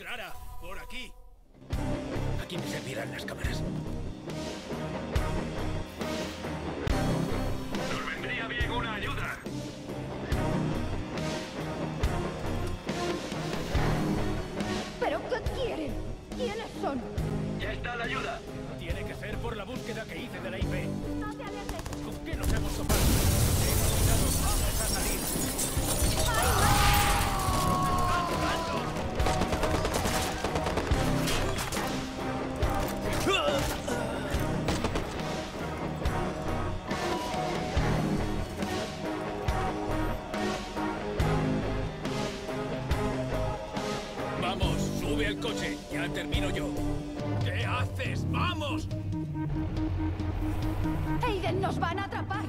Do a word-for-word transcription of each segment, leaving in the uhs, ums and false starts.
Clara, por aquí. Aquí me servirán las cámaras. Nos vendría bien una ayuda. ¿Pero qué quieren? ¿Quiénes son? Ya está la ayuda. Tiene que ser por la búsqueda que hice de la I P. No te alejes. ¿Con qué nos hemos topado? Ten cuidado, vamos a salir. Vamos, sube al coche. Ya termino yo. ¿Qué haces? ¡Vamos! Aiden, nos van a atrapar.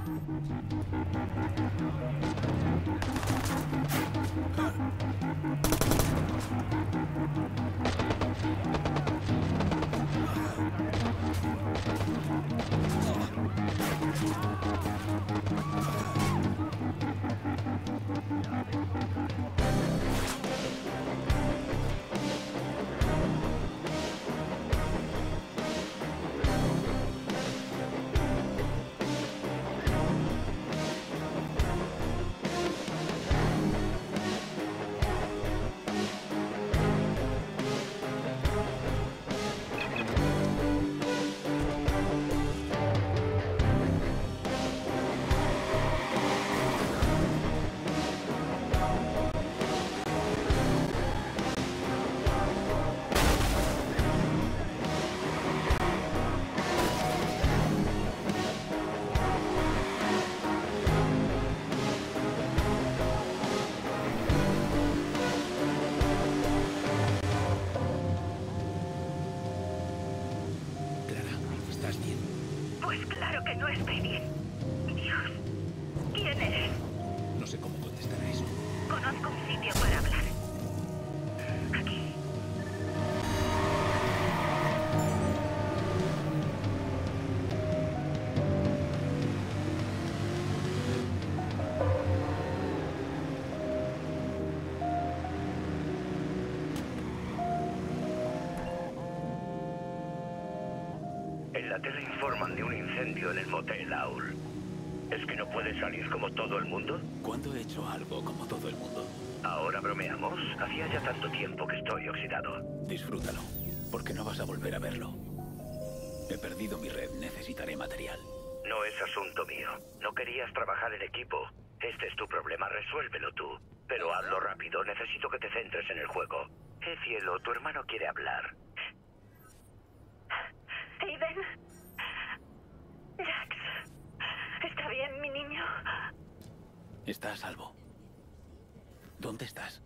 ¿Estás bien? Pues claro que no estoy bien. Dios, ¿quién eres? No sé cómo contestar a eso. Conozco un sitio para hablar. Aquí. En la tele informan de un incendio en el motel Aul. ¿Es que no puedes salir como todo el mundo? ¿Cuándo he hecho algo como todo el mundo? ¿Ahora bromeamos? Hacía ya tanto tiempo que estoy oxidado. Disfrútalo, porque no vas a volver a verlo. He perdido mi red, necesitaré material. No es asunto mío. No querías trabajar en equipo. Este es tu problema, resuélvelo tú. Pero hazlo rápido, necesito que te centres en el juego. Eh, cielo, tu hermano quiere hablar. Aiden. Jax. ¿Está bien, mi niño? Está a salvo. ¿Dónde estás?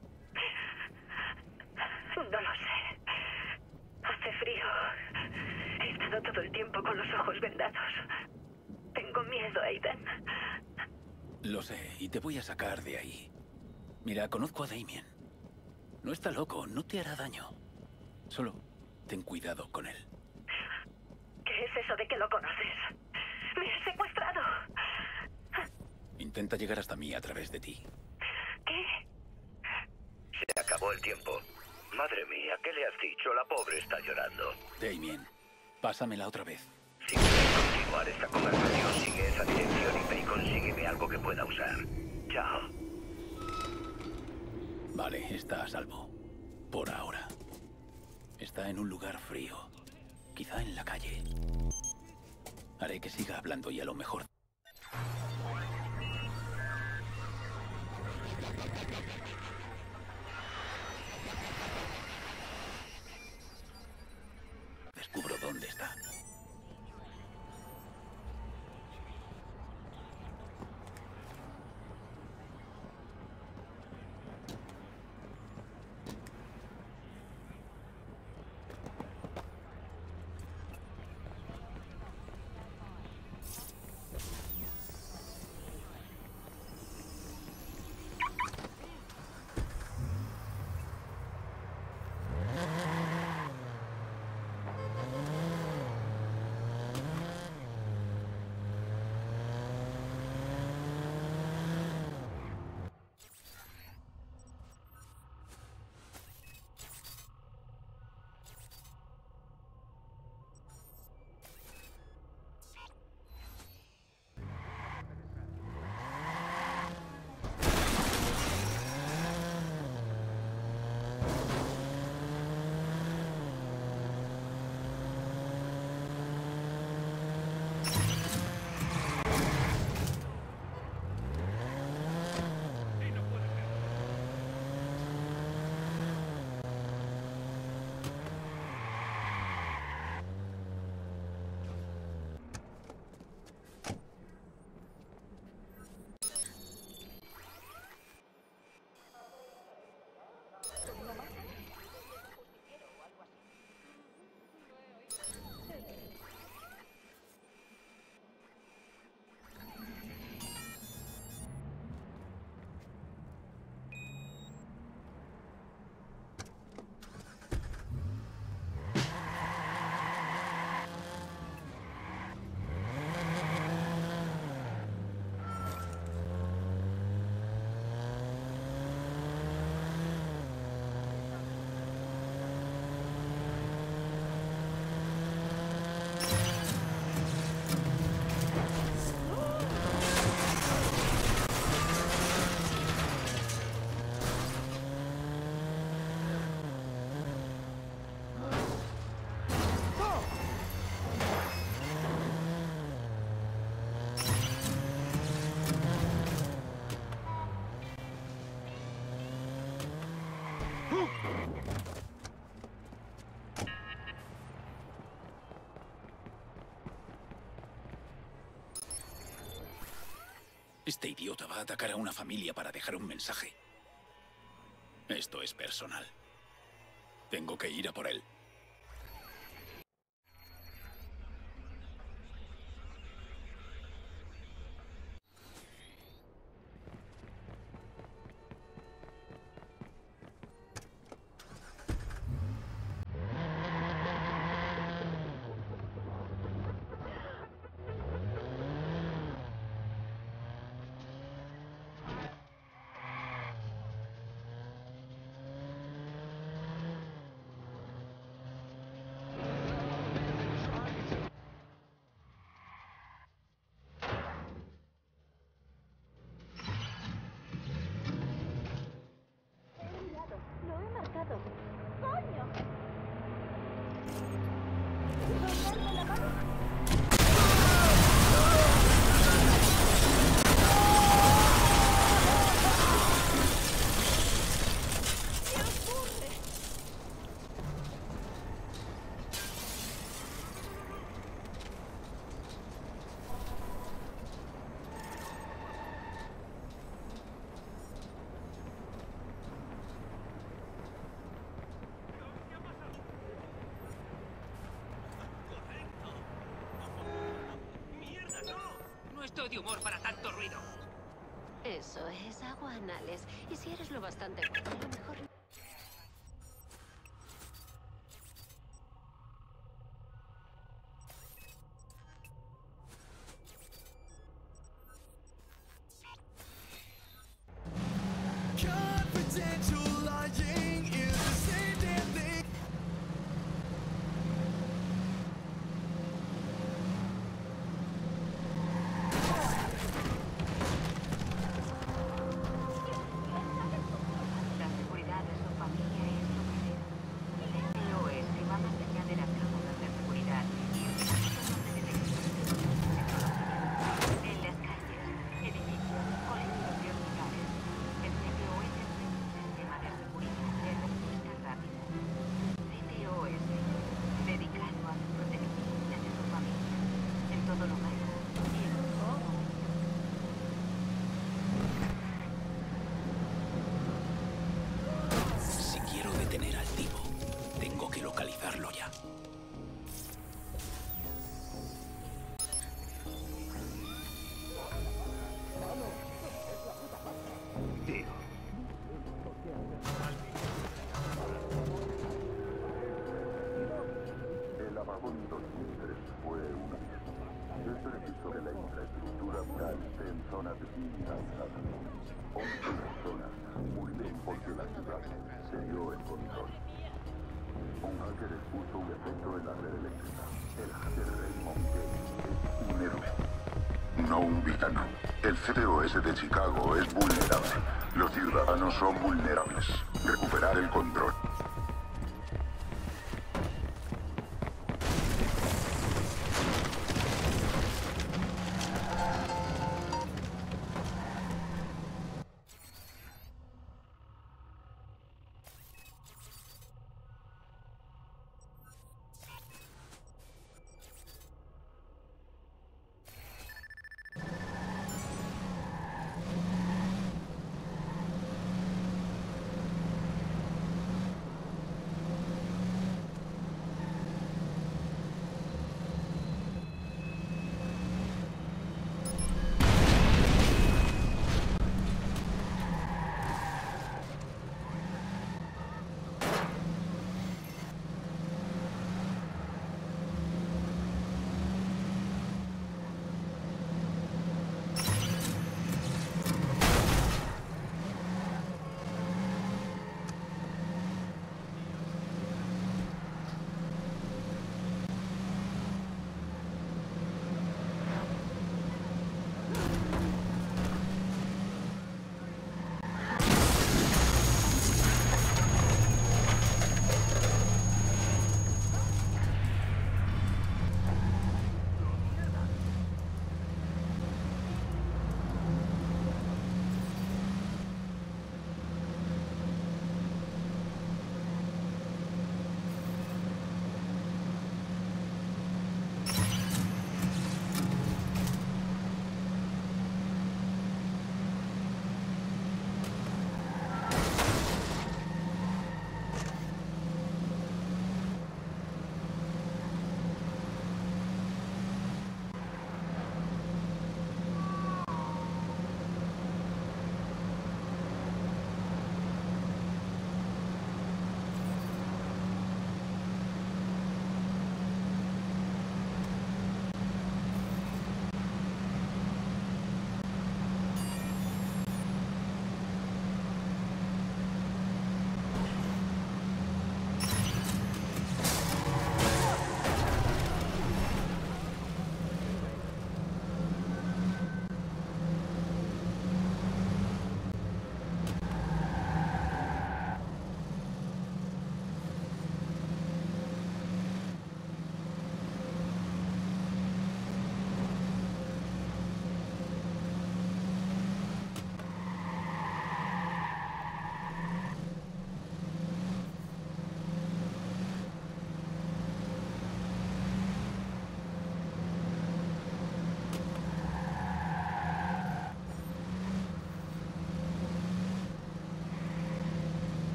No lo sé. Hace frío. He estado todo el tiempo con los ojos vendados. Tengo miedo, Aiden. Lo sé, y te voy a sacar de ahí. Mira, conozco a Damien. No está loco, no te hará daño. Solo ten cuidado con él. ¿Qué es eso de que lo conoces? ¡Me has secuestrado! Intenta llegar hasta mí a través de ti. ¿Qué? Se acabó el tiempo. Madre mía, ¿qué le has dicho? La pobre está llorando. Damien, pásamela otra vez. Si quieres continuar esta conversación, sigue esa dirección y ve y consígueme algo que pueda usar. Chao. Vale, está a salvo. Por ahora. Está en un lugar frío. Quizá en la calle. Haré que siga hablando y a lo mejor... descubro dónde está. Este idiota va a atacar a una familia para dejar un mensaje. Esto es personal. Tengo que ir a por él. Lo he marcado. ¡Coño! ¿Soltarme la mano? No estoy de humor para tanto ruido. Eso es agua anales. Y si eres lo bastante bueno, a lo mejor... Confidential lying is the same damn thing. La seguridad de su familia es su primero. El C T O S va más allá de las cláusulas de seguridad y establece donde debe existir. En las calles, edificios, colegios y hospitales, el C T O S es un sistema de seguridad de respuesta rápida. C T O S, dedicado a su protección y de su familia, en todo lugar y en todo momento. Si quiero detener al tipo, tengo que localizarlo ya. Tío. El apagón dos mil tres fue una fiesta. Es preciso que la infraestructura vital esté en zonas desmilitarizadas. once personas murieron porque la ciudad perdió el control. Un hacker expuso un efecto en la red eléctrica. El hacker Raymond Gage es un héroe, no un villano. El C T O S de Chicago es vulnerable. Los ciudadanos son vulnerables. Recuperar el control.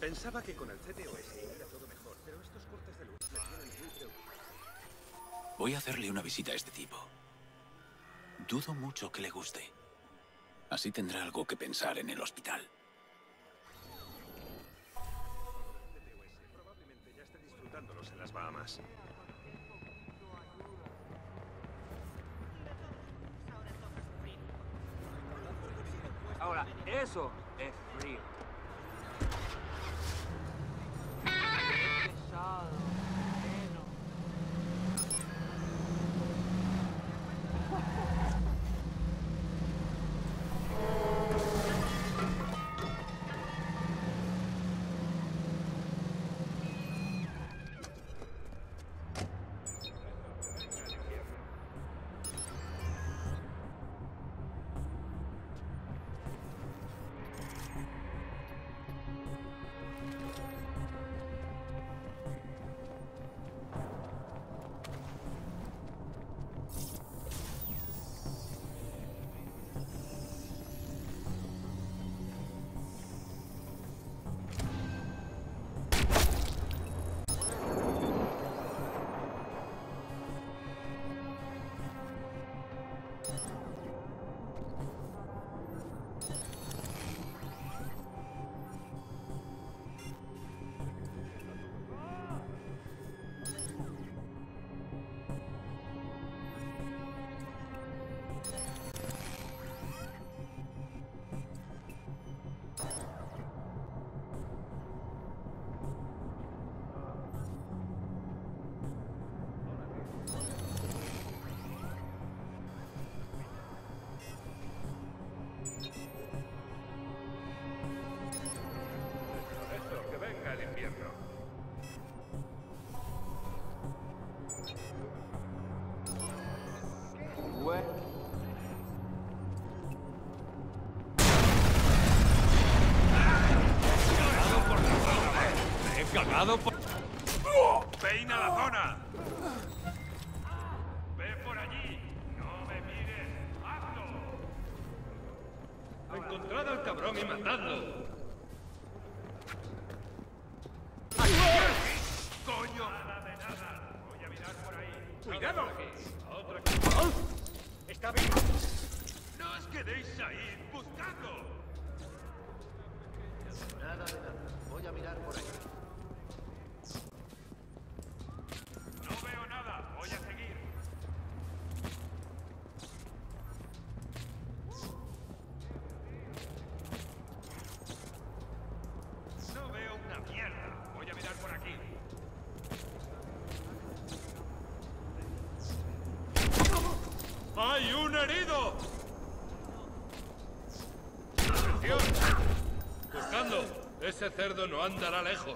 Pensaba que con el C T O S iría todo mejor, pero estos cortes de luz me tienen muy preocupado. Voy a hacerle una visita a este tipo. Dudo mucho que le guste. Así tendrá algo que pensar en el hospital. C T O S probablemente ya esté disfrutándolos en las Bahamas. Ahora, eso es frío. Qué pesado. Bueno. Eso, que venga el invierno. Bueno. ¡Me he cagado por... ¡Peina la zona! ¡Ve por allí! ¡No me mires! ¡Hazlo! ¡Encontrad al cabrón y matadlo! ¡Coño! Nada de nada. Voy a mirar por ahí. ¡Cuidado! A otra cosa. ¡Está vivo! ¡No os quedéis ahí! ¡Buscadlo! Nada de nada. Voy a mirar por ahí. No veo nada. Voy a seguir. No veo una mierda. Voy a mirar por aquí. ¡Hay un herido! ¡Atención! Buscando. Ese cerdo no andará lejos.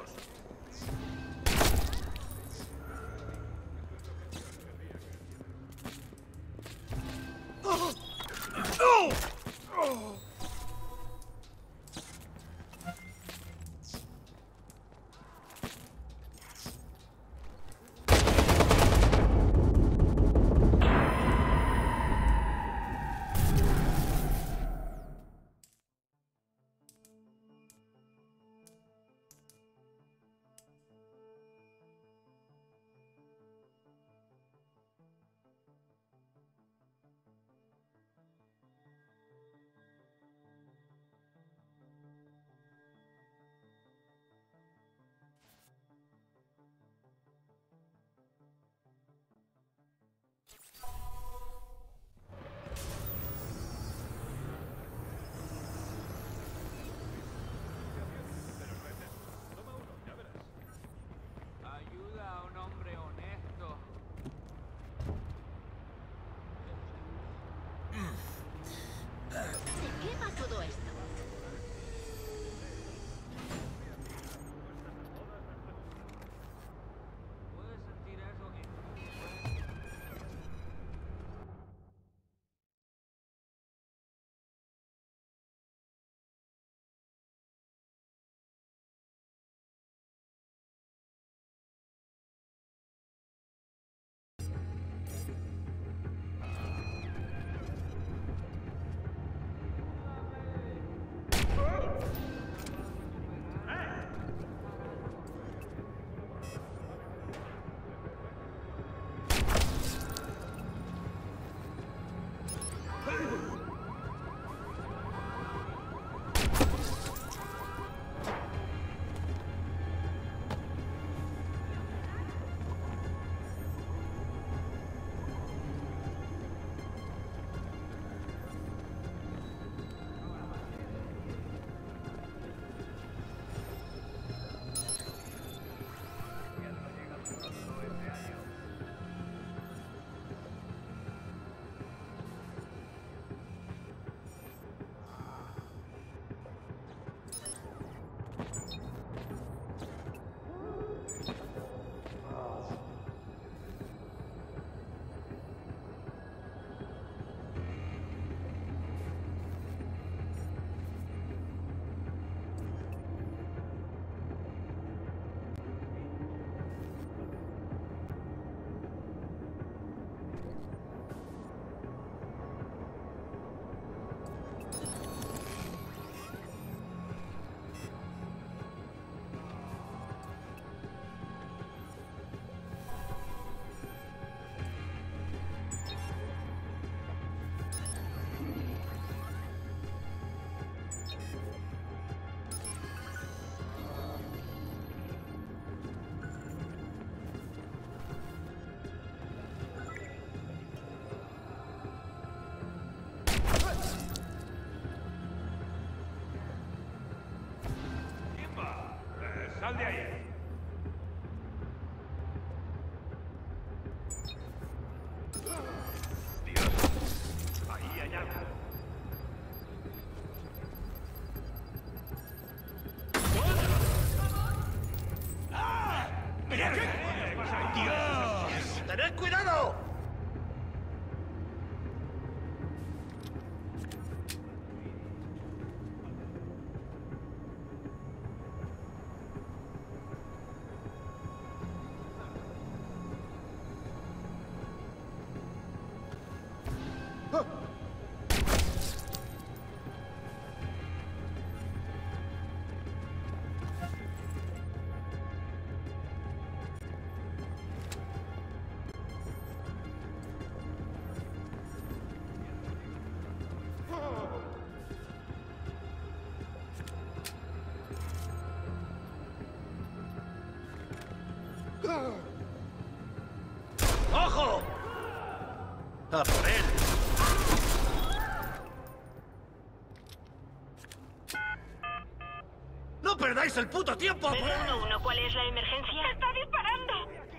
¡Dios! ¡Tened cuidado! ¡Ojo! ¡A por él! ¡No perdáis el puto tiempo! uno uno uno, ¿cuál es la emergencia? ¡Está disparando!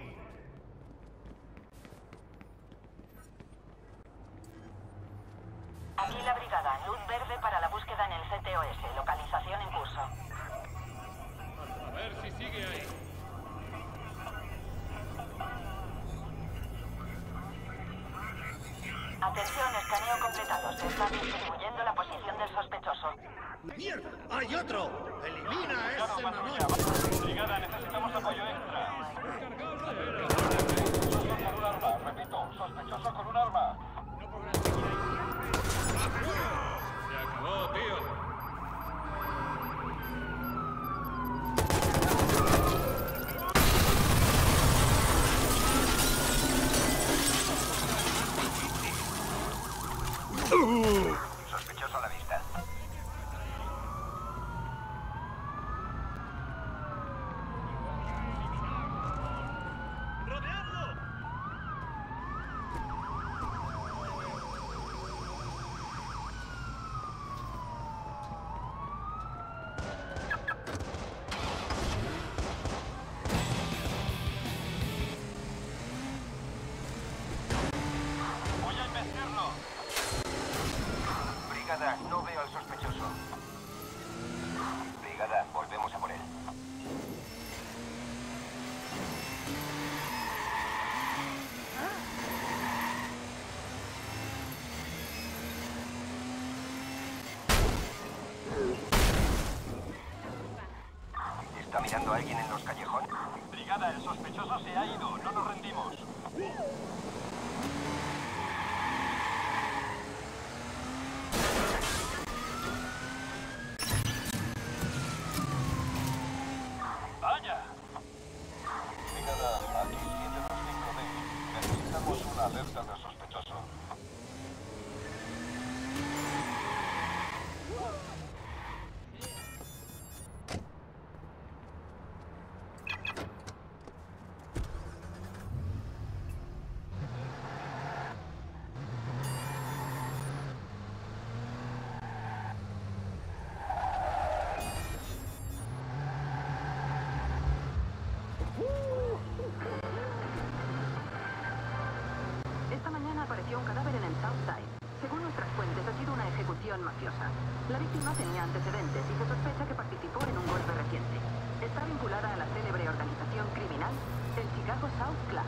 Aquí la brigada. Luz verde para la búsqueda en el C T O S. Localización en curso. A ver si sigue ahí. Atención, escaneo completado. Se está distribuyendo la posición del sospechoso. ¡Mierda! ¡Hay otro! ¡Elimina a ese mamón! Brigada, necesitamos apoyo extra. Repito, sospechoso con un arma. Se acabó, tío. Sospechoso a la vista. ¡Rodeadlo! Voy a investigarlo. Brigada, no veo al sospechoso. Brigada, volvemos a por él. ¿Está mirando a alguien en los callejones? Brigada, el sospechoso se ha ido. No nos rendimos. ¡Vaya! Brigada, aquí siete dos cinco D. Necesitamos una alerta de sospechoso. Esta mañana apareció un cadáver en el Southside. Según nuestras fuentes, ha sido una ejecución mafiosa. La víctima tenía antecedentes y se sospecha que participó en un golpe reciente. Está vinculada a la célebre organización criminal, el Chicago South Club.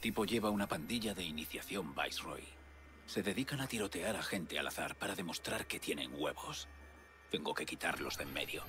tipo lleva una pandilla de iniciación Viceroy. Se dedican a tirotear a gente al azar para demostrar que tienen huevos. Tengo que quitarlos de en medio.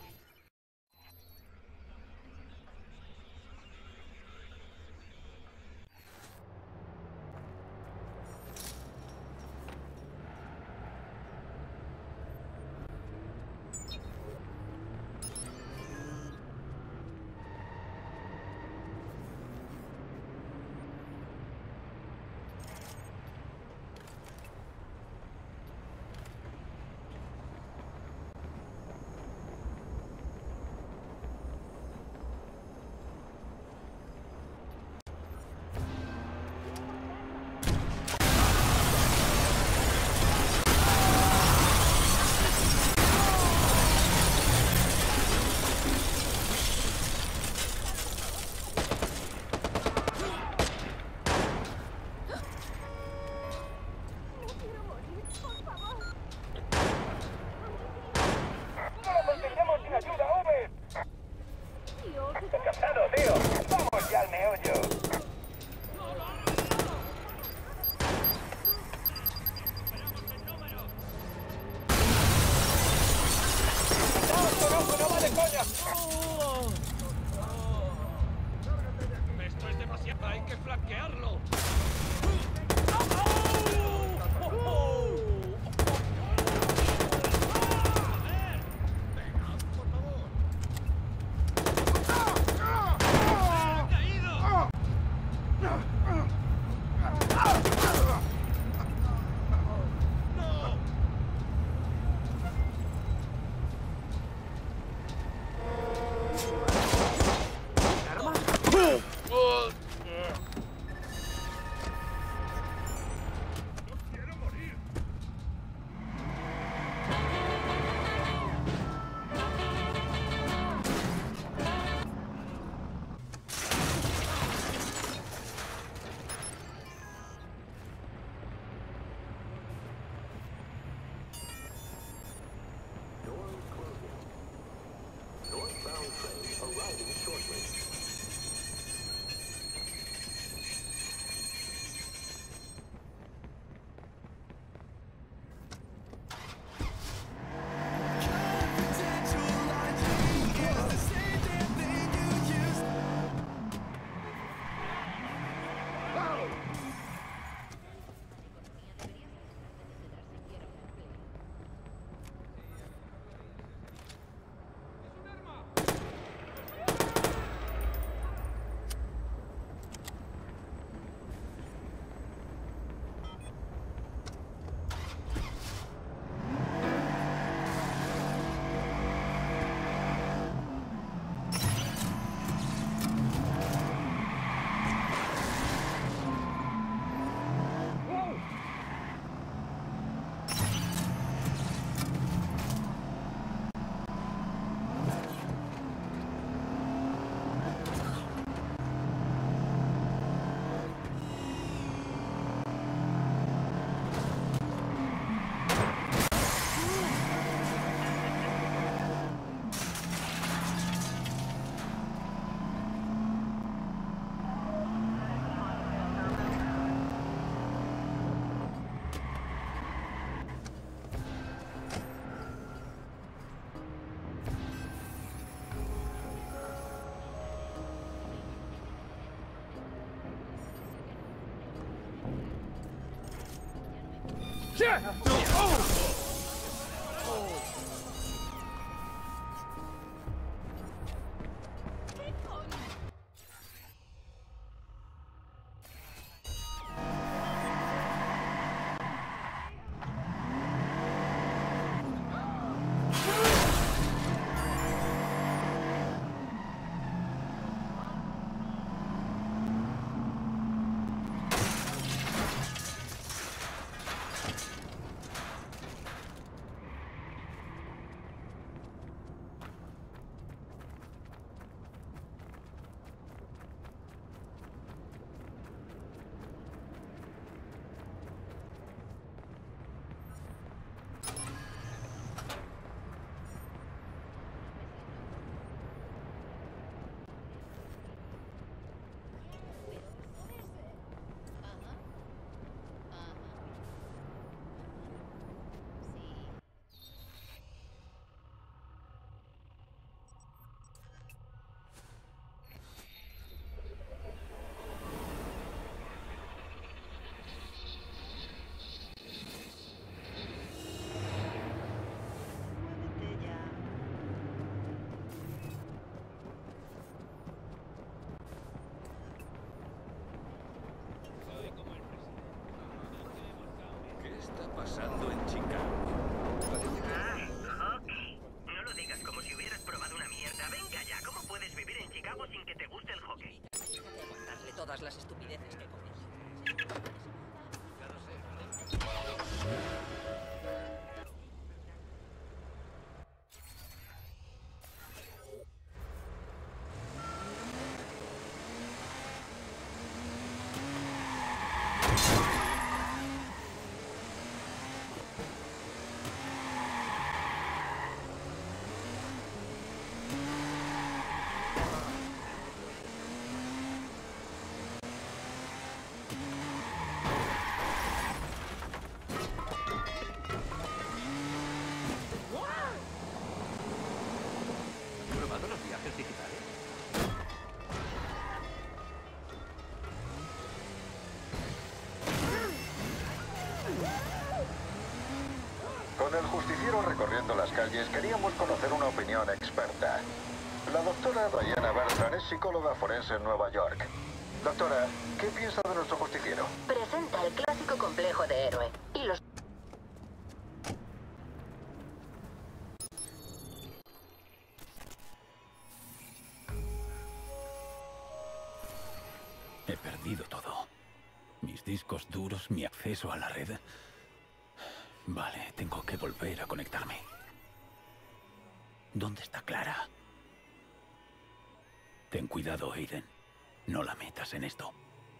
Esto es demasiado. Hay que flanquearlo. todas las estupideces que comes. ¿Probado los viajes digitales? Con el justiciero recorriendo las calles, queríamos conocer una opinión experta. La doctora Diana Bertrand es psicóloga forense en Nueva York. Doctora, ¿qué piensa de nuestro justiciero? Presenta el clásico complejo de héroe. Y los... He perdido todo. Mis discos duros, mi acceso a la red. Vale, tengo que volver a conectarme. ¿Dónde está Clara? Ten cuidado, Aiden. No la metas en esto.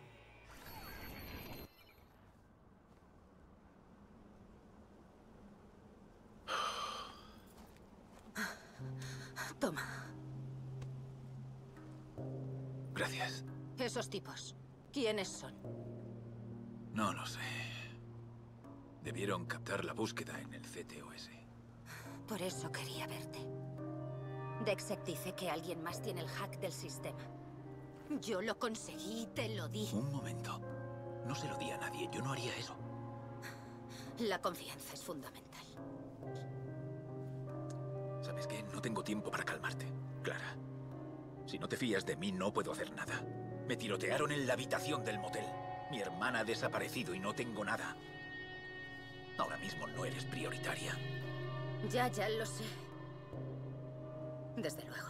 Toma. Gracias. Esos tipos, ¿quiénes son? No lo sé. Debieron captar la búsqueda en el C T O S. Por eso quería verte. Dexek dice que alguien más tiene el hack del sistema. Yo lo conseguí y te lo di. Un momento. No se lo di a nadie. Yo no haría eso. La confianza es fundamental. ¿Sabes qué? No tengo tiempo para calmarte, Clara. Si no te fías de mí, no puedo hacer nada. Me tirotearon en la habitación del motel. Mi hermana ha desaparecido y no tengo nada. Ahora mismo no eres prioritaria. Ya, ya lo sé. Desde luego.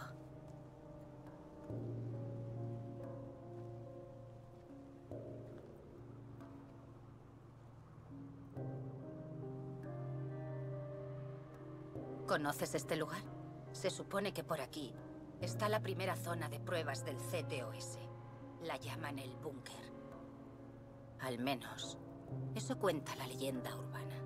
¿Conoces este lugar? Se supone que por aquí está la primera zona de pruebas del C T O S. La llaman el búnker. Al menos, eso cuenta la leyenda urbana.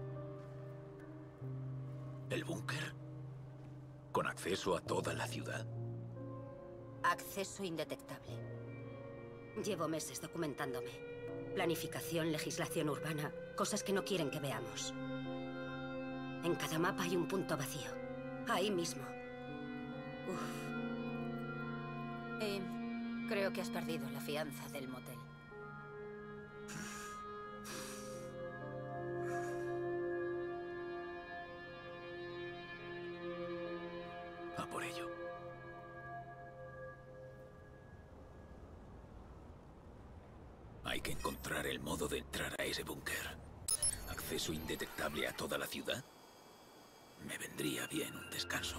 ¿El búnker? ¿Con acceso a toda la ciudad? Acceso indetectable. Llevo meses documentándome. Planificación, legislación urbana, cosas que no quieren que veamos. En cada mapa hay un punto vacío. Ahí mismo. Uf. Eh, creo que has perdido la fianza del motel. A por ello. Hay que encontrar el modo de entrar a ese búnker. ¿Acceso indetectable a toda la ciudad? Me vendría bien un descanso.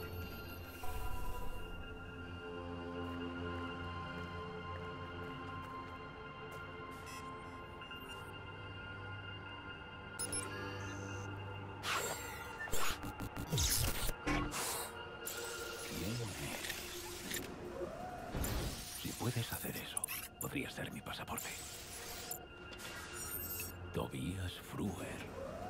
Si puedes hacer eso, podría ser mi pasaporte. Tobias Fruer.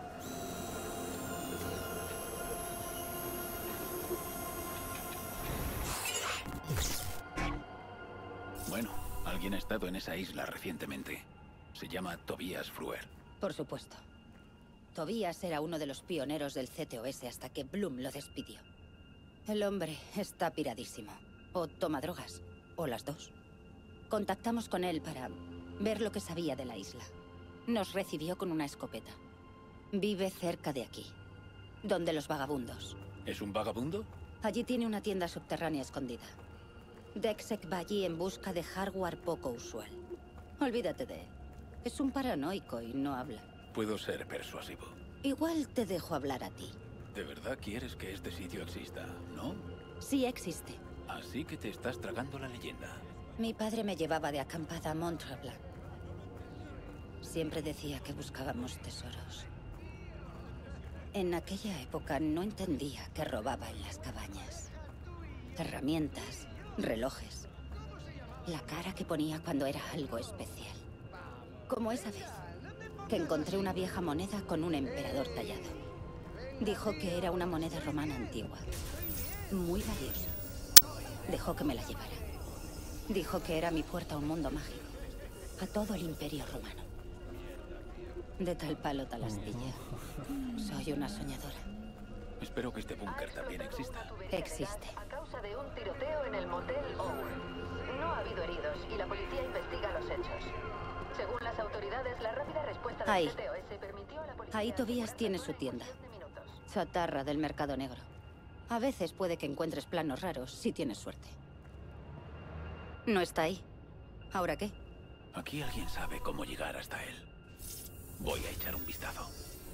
Bueno, alguien ha estado en esa isla recientemente. Se llama Tobias Fruer. Por supuesto. Tobias era uno de los pioneros del C T O S hasta que Bloom lo despidió. El hombre está piradísimo. O toma drogas. O las dos. Contactamos con él para ver lo que sabía de la isla. Nos recibió con una escopeta. Vive cerca de aquí. Donde los vagabundos. ¿Es un vagabundo? Allí tiene una tienda subterránea escondida. Dexek va allí en busca de hardware poco usual. Olvídate de él. Es un paranoico y no habla. Puedo ser persuasivo. Igual te dejo hablar a ti. ¿De verdad quieres que este sitio exista, no? Sí existe. Así que te estás tragando la leyenda. Mi padre me llevaba de acampada a Mont-Tremblant. Siempre decía que buscábamos tesoros. En aquella época no entendía que robaba en las cabañas. Herramientas, relojes. La cara que ponía cuando era algo especial. Como esa vez, que encontré una vieja moneda con un emperador tallado. Dijo que era una moneda romana antigua. Muy valiosa. Dejó que me la llevara. Dijo que era mi puerta a un mundo mágico. A todo el imperio romano. De tal palo tal astilla. Soy una soñadora. Espero que este búnker también exista. Existe. A causa de un tiroteo en el motel Owl. No ha habido heridos y la policía investiga los hechos. Según las autoridades, la rápida respuesta del Ahí. C T O S permitió a la policía... Ahí Tobías tiene su tienda. Chatarra del mercado negro. A veces puede que encuentres planos raros si tienes suerte. No está ahí. ¿Ahora qué? Aquí alguien sabe cómo llegar hasta él. Voy a echar un vistazo.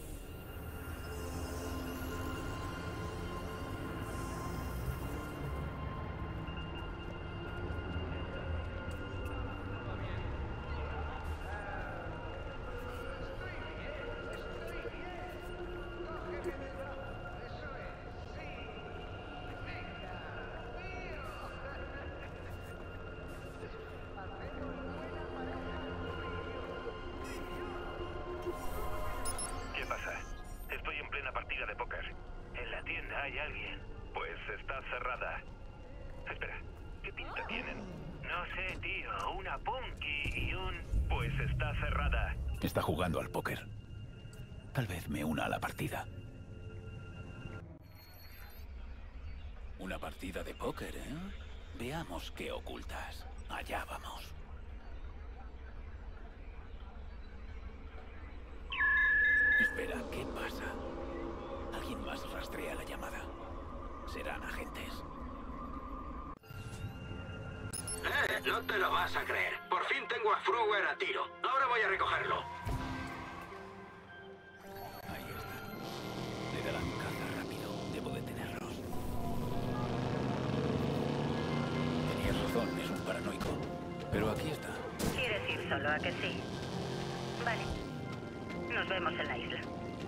¿Qué pasa? Estoy en plena partida de póker. En la tienda hay alguien. Pues está cerrada. Espera, ¿qué pinta tienen? No sé, tío. Una punky y un... Pues está cerrada. Está jugando al póker. Tal vez me una a la partida. Una partida de póker, ¿eh? Veamos qué ocultas. Allá vamos. Espera, ¿qué pasa? Alguien más rastrea la llamada. Serán agentes. ¡Eh! No te lo vas a creer. Por fin tengo a Fruwer a tiro. Ahora voy a recogerlo. Ahí está. Le darán caza rápido. Debo detenerlos. Tenías razón, es un paranoico. Pero aquí está. ¿Quieres ir solo, a que sí? Vale. Nos vemos en la isla.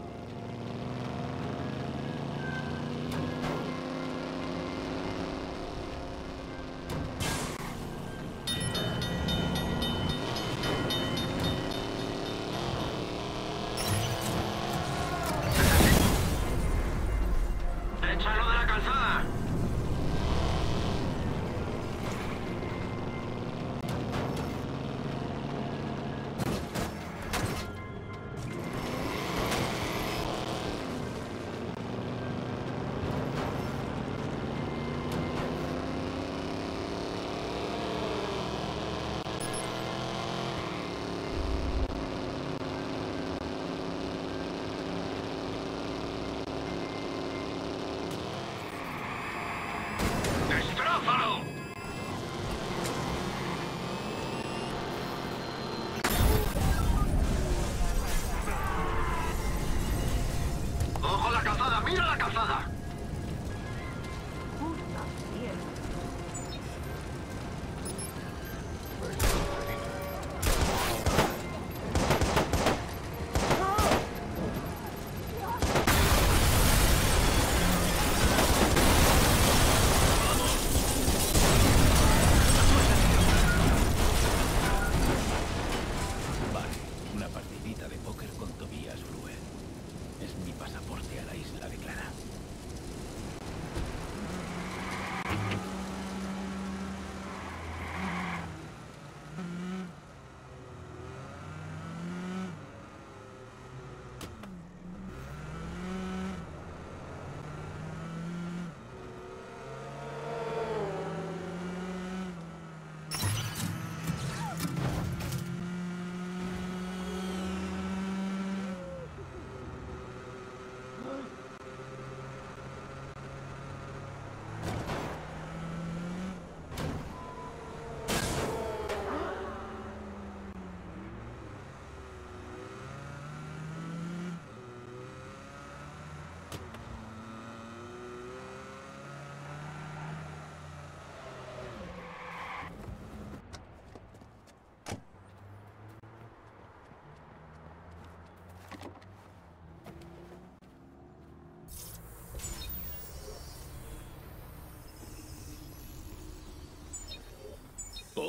¡Échalo de la calzada!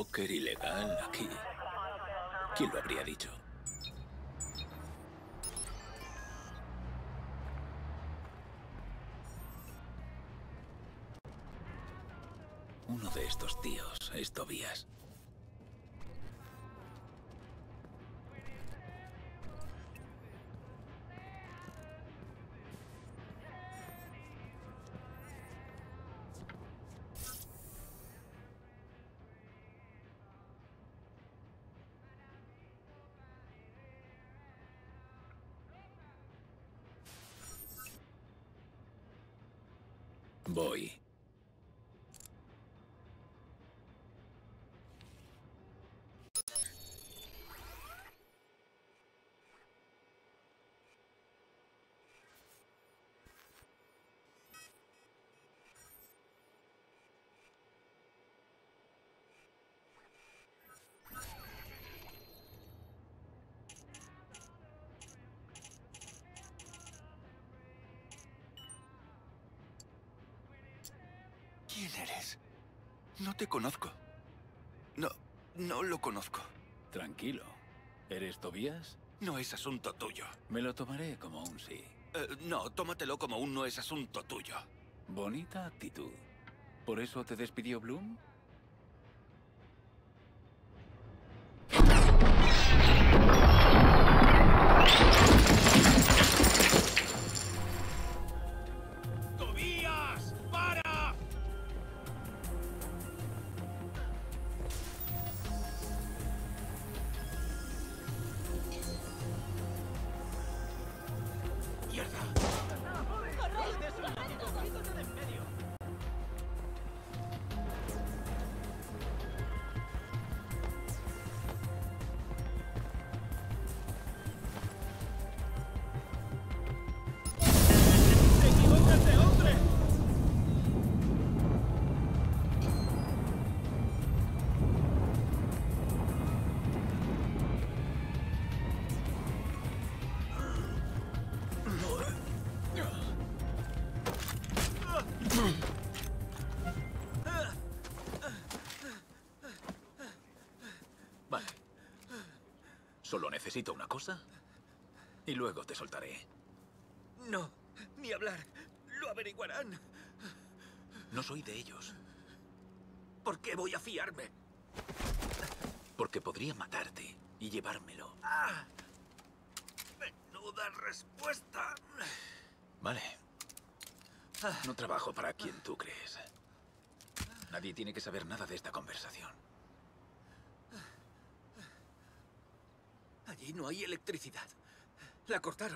Póker ilegal aquí. ¿Quién lo habría dicho? Uno de estos tíos es Tobías. Voy. ¿Quién eres? No te conozco. No, no lo conozco. Tranquilo. ¿Eres Tobías? No es asunto tuyo. Me lo tomaré como un sí. Eh, no, tómatelo como un no es asunto tuyo. Bonita actitud. ¿Por eso te despidió Bloom? ¡Tobías! ¡Para! ¡Mierda! Vale. Solo necesito una cosa y luego te soltaré. No, ni hablar. Lo averiguarán. No soy de ellos. ¿Por qué voy a fiarme? Porque podría matarte y llevármelo. ¡Ah! Menuda respuesta. Vale. No trabajo para quien tú crees. Nadie tiene que saber nada de esta conversación. Allí no hay electricidad. La cortaron.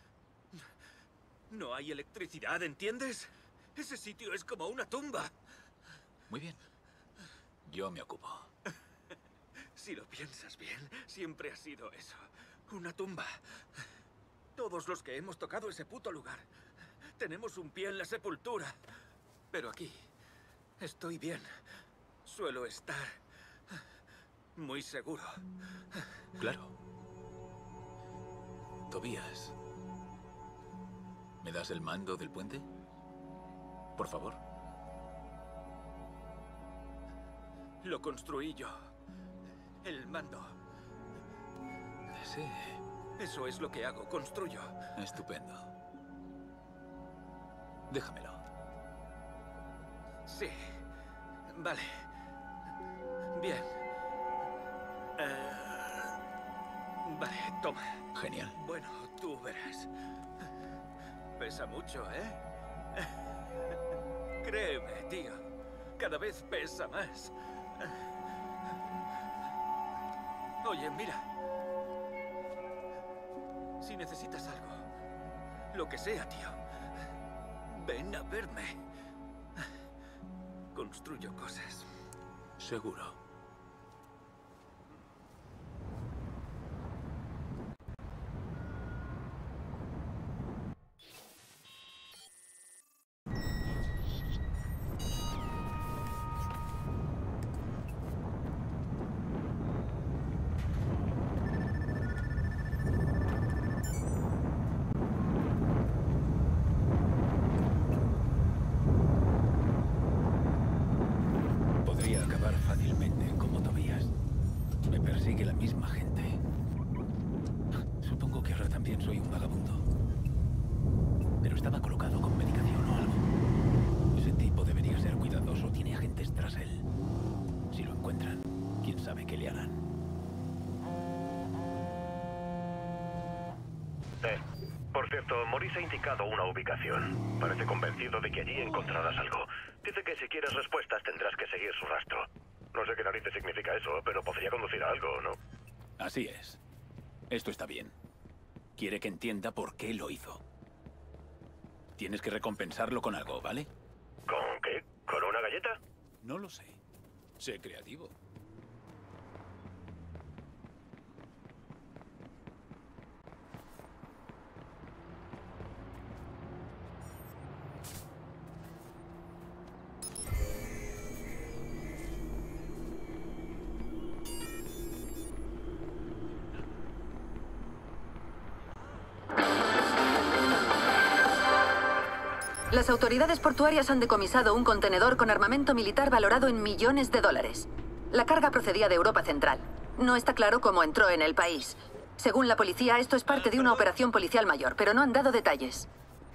No hay electricidad, ¿entiendes? Ese sitio es como una tumba. Muy bien. Yo me ocupo. Si lo piensas bien, siempre ha sido eso. Una tumba. Todos los que hemos tocado ese puto lugar tenemos un pie en la sepultura. Pero aquí estoy bien. Suelo estar muy seguro. Claro. Tobías, ¿me das el mando del puente? Por favor. Lo construí yo. El mando. Sí. Eso es lo que hago, construyo. Estupendo. Déjamelo. Sí. Vale. Bien. Eh, Vale, toma. Genial. Bueno, tú verás. Pesa mucho, ¿eh? Créeme, tío. Cada vez pesa más. Oye, mira. Si necesitas algo, lo que sea, tío, ven a verme. Construyo cosas. Seguro. Podría acabar fácilmente. también soy un vagabundo. Pero estaba colocado con medicación o algo. Ese tipo debería ser cuidadoso. Tiene agentes tras él. Si lo encuentran, quién sabe qué le harán. Eh, por cierto, Maurice ha indicado una ubicación. Parece convencido de que allí encontrarás algo. Dice que si quieres respuestas tendrás que seguir su rastro. No sé qué narices significa eso, pero podría conducir a algo, ¿no? Así es. Esto está bien. Quiere que entienda por qué lo hizo. Tienes que recompensarlo con algo, ¿vale? ¿Con qué? ¿Con una galleta? No lo sé. Sé creativo. Las autoridades portuarias han decomisado un contenedor con armamento militar valorado en millones de dólares. La carga procedía de Europa Central. No está claro cómo entró en el país. Según la policía, esto es parte de una operación policial mayor, pero no han dado detalles.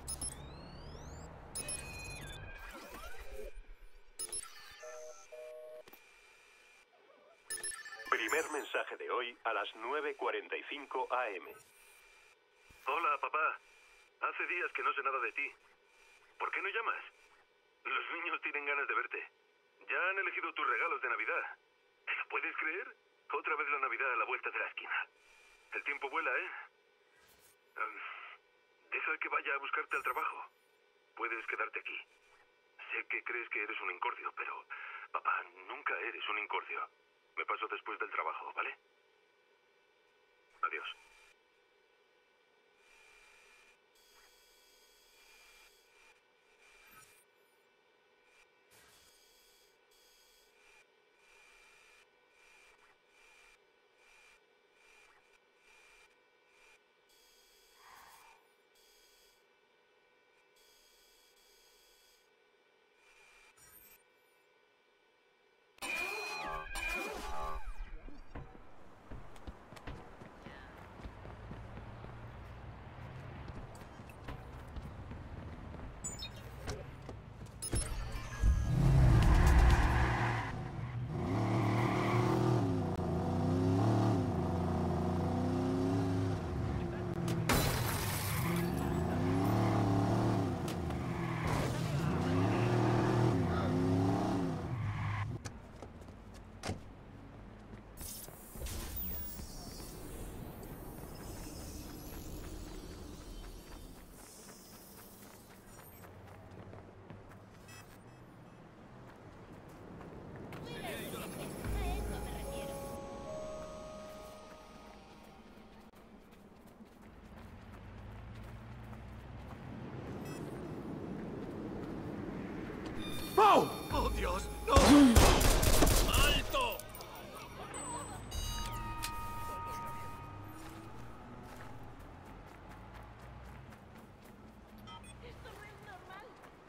Primer mensaje de hoy a las nueve cuarenta y cinco a eme. Hola, papá. Hace días que no sé nada de ti. ¿Por qué no llamas? Los niños tienen ganas de verte. Ya han elegido tus regalos de Navidad. ¿Te lo puedes creer? Otra vez la Navidad a la vuelta de la esquina. El tiempo vuela, ¿eh? Um, deja que vaya a buscarte al trabajo. Puedes quedarte aquí. Sé que crees que eres un incordio, pero... Papá, nunca eres un incordio. Me paso después del trabajo, ¿vale? Adiós. ¡Oh! ¡Oh, Dios! ¡No! ¡Alto! Esto no es normal.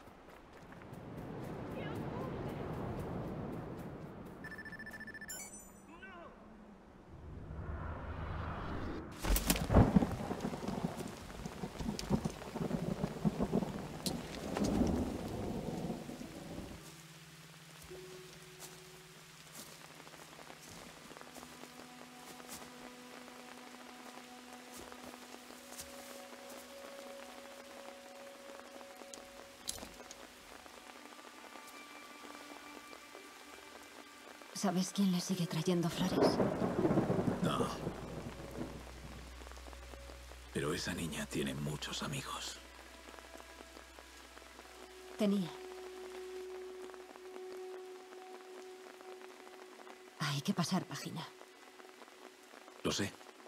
¿Sabes quién le sigue trayendo flores? No. Pero esa niña tiene muchos amigos. Tenía. Hay que pasar página. Lo sé.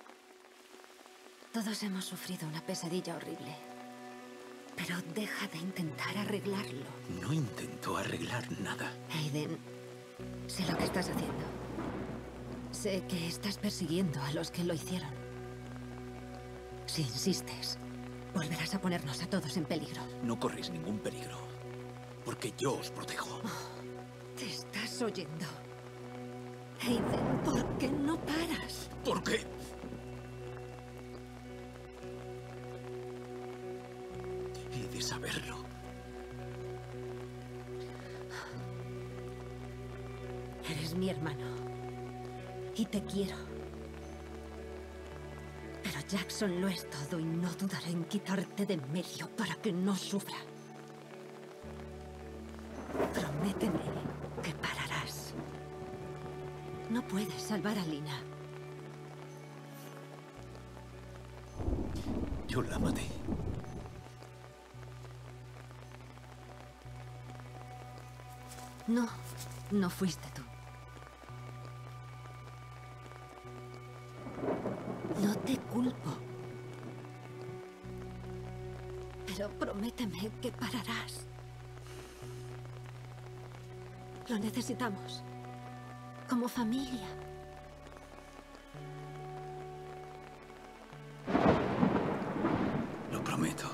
Todos hemos sufrido una pesadilla horrible. Pero deja de intentar arreglarlo. No intento arreglar nada. Aiden, sé lo que estás haciendo. Sé que estás persiguiendo a los que lo hicieron. Si insistes, volverás a ponernos a todos en peligro. No corréis ningún peligro. Porque yo os protejo. Oh, ¿te estás oyendo? Aiden, ¿por qué no paras? ¿Por qué? de saberlo. Eres mi hermano. Y te quiero. Pero Jackson lo es todo y no dudaré en quitarte de en medio para que no sufra. Prométeme que pararás. No puedes salvar a Lina. Yo la maté. No, no fuiste tú. No te culpo. Pero prométeme que pararás. Lo necesitamos. Como familia. Lo prometo.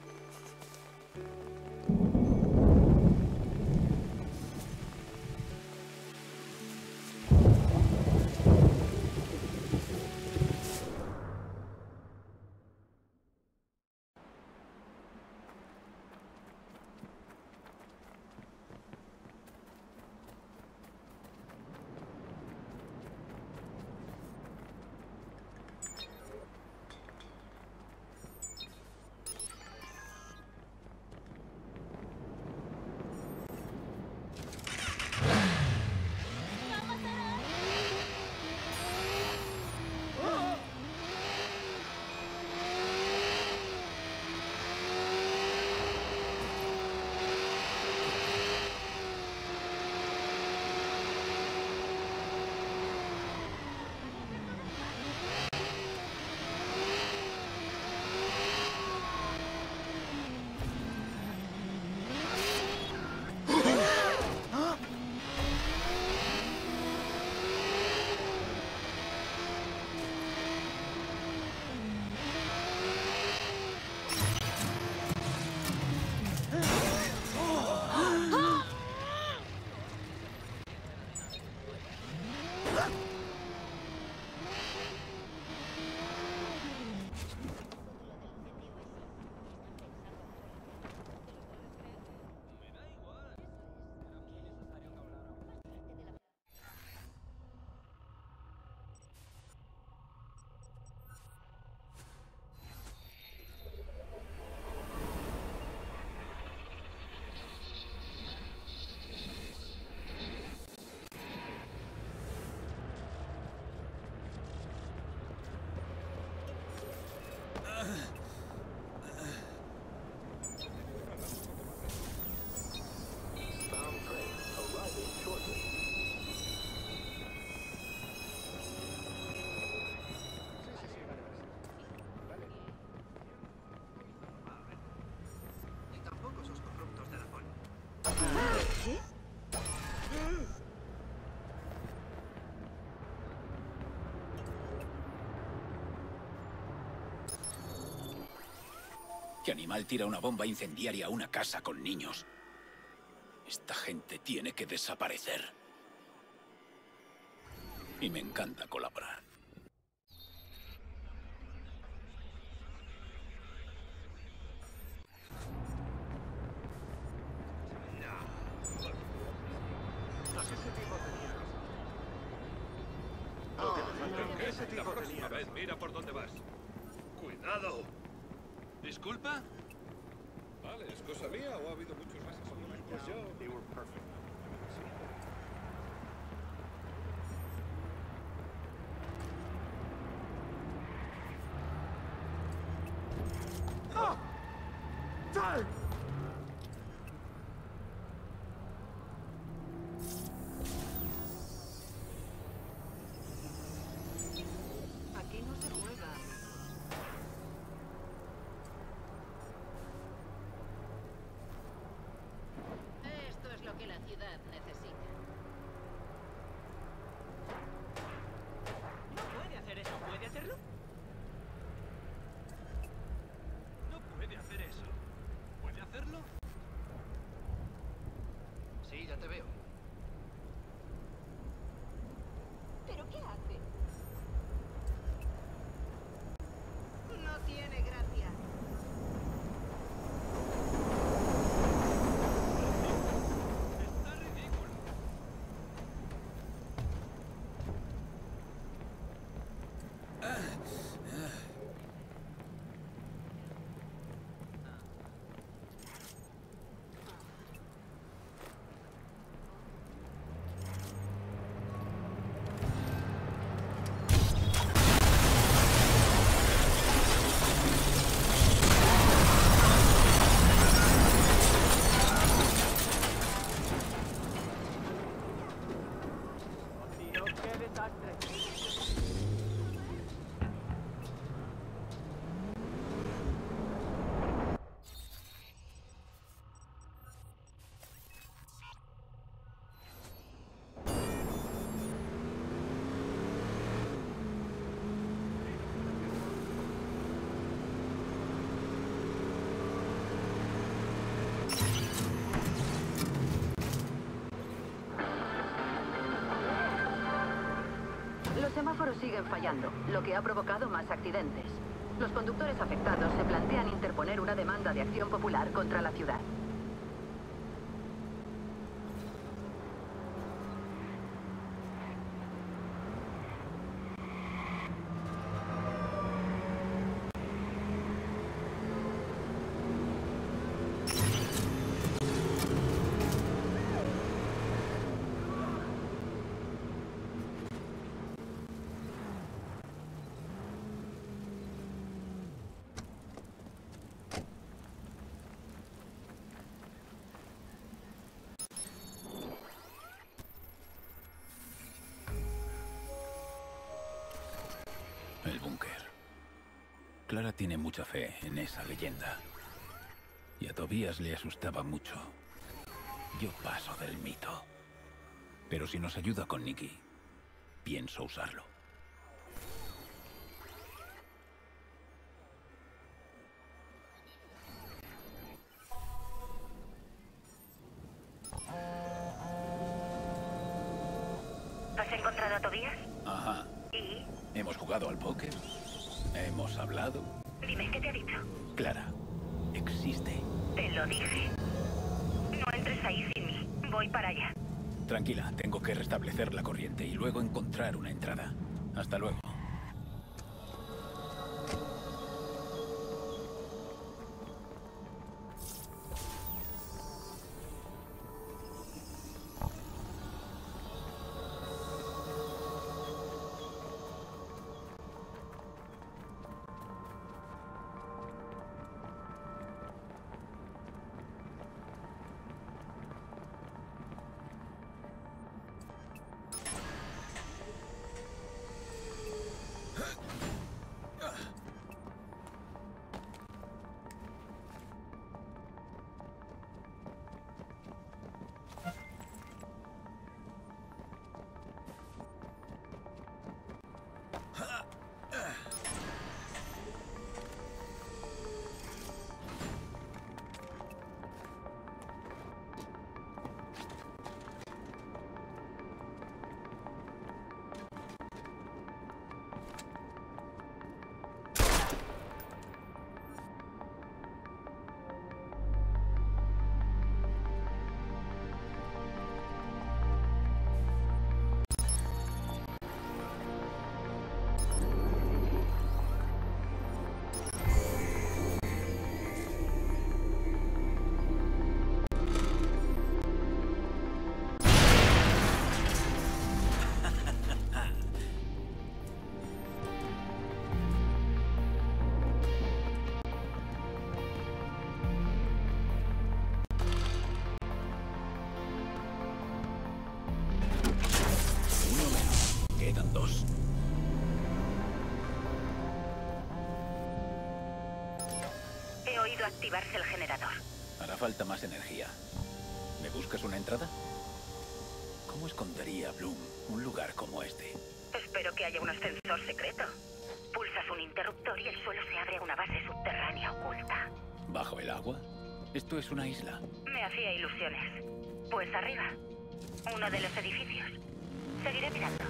¿Qué animal tira una bomba incendiaria a una casa con niños? Esta gente tiene que desaparecer. Y me encanta colaborar. Ese tipo tenía. Vez, mira por dónde vas. ¡Cuidado! ¿Disculpa? Vale, ¿es cosa mía o ha habido muchos más? Pues yo... ¡Ah! ¡Sal! Aquí no se juega. Esto es lo que la ciudad necesita. No puede hacer eso. ¿Puede hacerlo? No puede hacer eso. ¿Puede hacerlo? Sí, ya te veo. ¿Pero qué hace? No tiene gracia. Los semáforos siguen fallando, lo que ha provocado más accidentes. Los conductores afectados se plantean interponer una demanda de acción popular contra la ciudad. El búnker. Clara tiene mucha fe en esa leyenda. Y a Tobías le asustaba mucho. Yo paso del mito. Pero si nos ayuda con Nikki, pienso usarlo. ¿Has encontrado a Tobías? Ajá. ¿Y? Hemos jugado al póker. Hemos hablado. Dime, ¿qué te ha dicho? Clara, existe. Te lo dije. No entres ahí sin mí. Voy para allá. Tranquila, tengo que restablecer la corriente y luego encontrar una entrada. Hasta luego. Quedan dos. He oído activarse el generador. Hará falta más energía. ¿Me buscas una entrada? ¿Cómo escondería Bloom un lugar como este? Espero que haya un ascensor secreto. Pulsas un interruptor y el suelo se abre a una base subterránea oculta. ¿Bajo el agua? Esto es una isla. Me hacía ilusiones. Pues arriba. Uno de los edificios. Seguiré mirando.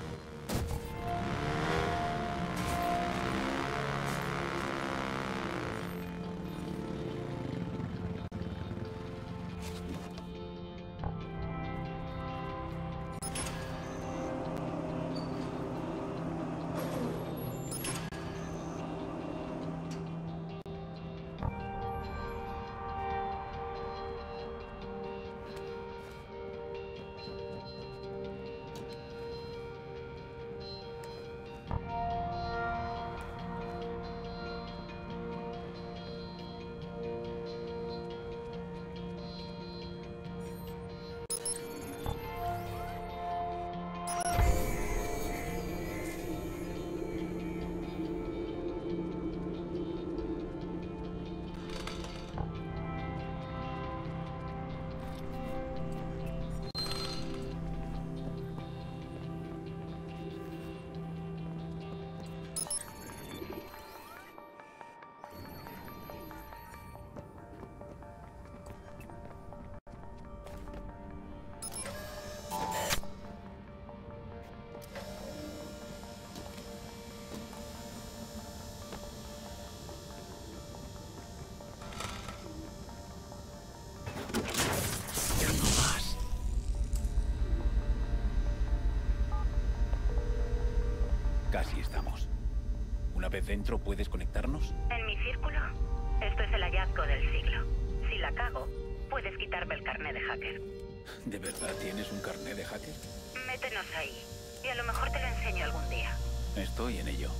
empezamos. Una vez dentro, ¿puedes conectarnos? ¿En mi círculo? Esto es el hallazgo del siglo. Si la cago, puedes quitarme el carnet de hacker. ¿De verdad tienes un carnet de hacker? Métenos ahí. Y a lo mejor te lo enseño algún día. Estoy en ello.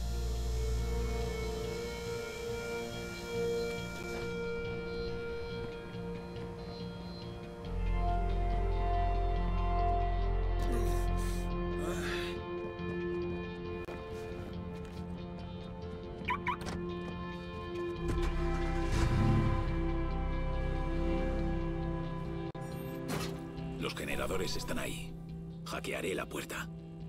Los generadores están ahí. Hackearé la puerta.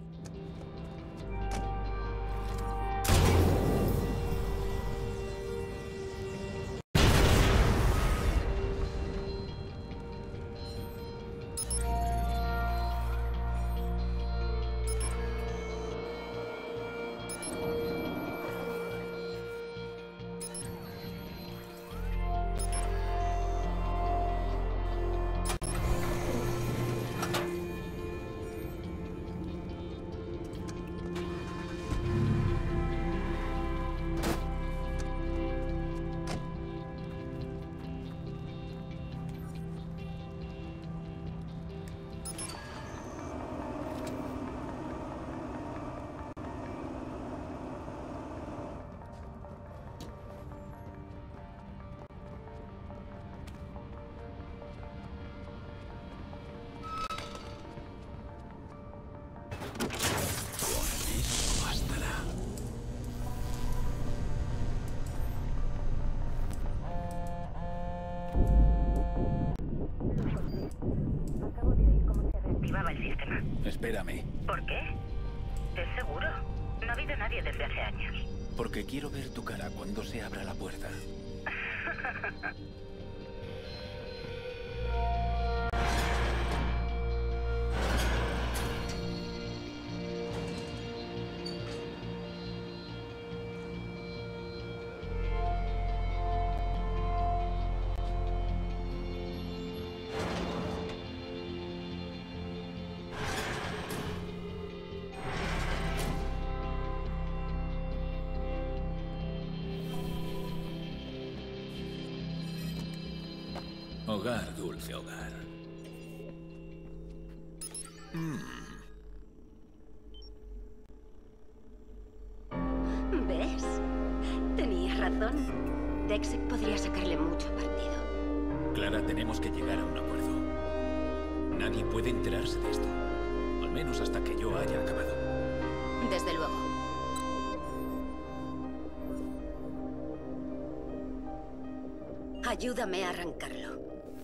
Espérame. ¿Por qué? ¿Es seguro? No ha habido nadie desde hace años. Porque quiero ver tu cara cuando se abra la puerta. Hogar, dulce hogar. Mm. ¿Ves? Tenías razón. Dexek podría sacarle mucho partido. Clara, tenemos que llegar a un acuerdo. Nadie puede enterarse de esto. Al menos hasta que yo haya acabado. Desde luego. Ayúdame a arrancarlo.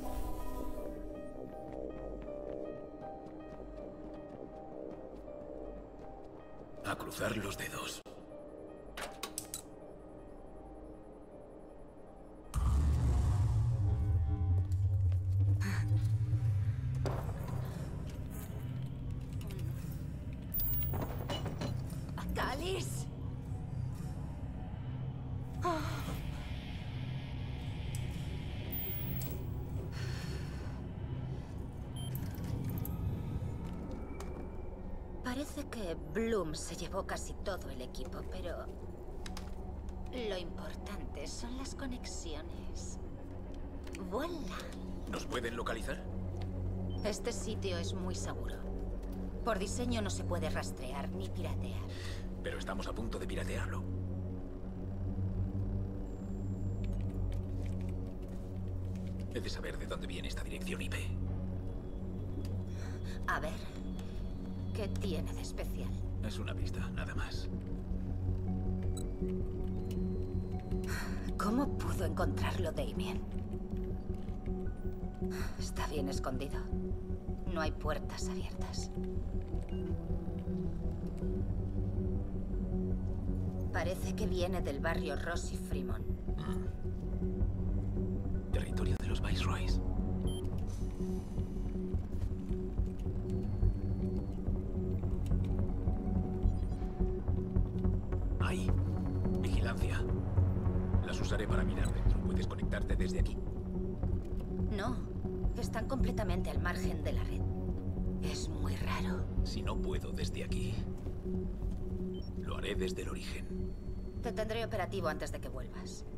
A cruzar los dedos. ¡Cáliz! Oh. Parece que Bloom se llevó casi todo el equipo, pero lo importante son las conexiones. ¡Vuela! ¿Nos pueden localizar? Este sitio es muy seguro. Por diseño no se puede rastrear ni piratear. Pero estamos a punto de piratearlo. He de saber de dónde viene esta dirección I P. A ver, ¿qué tiene de especial? Es una pista, nada más. ¿Cómo pudo encontrarlo Damien? Está bien escondido. No hay puertas abiertas. Parece que viene del barrio Ross y Fremont. Mm. Territorio de los Viceroys. Ahí. Vigilancia. Las usaré para mirar dentro. ¿Puedes conectarte desde aquí? No. Están completamente al margen de la red. Es muy raro. Si no puedo desde aquí, lo Lo haré desde el origen. Te tendré operativo antes de que vuelvas.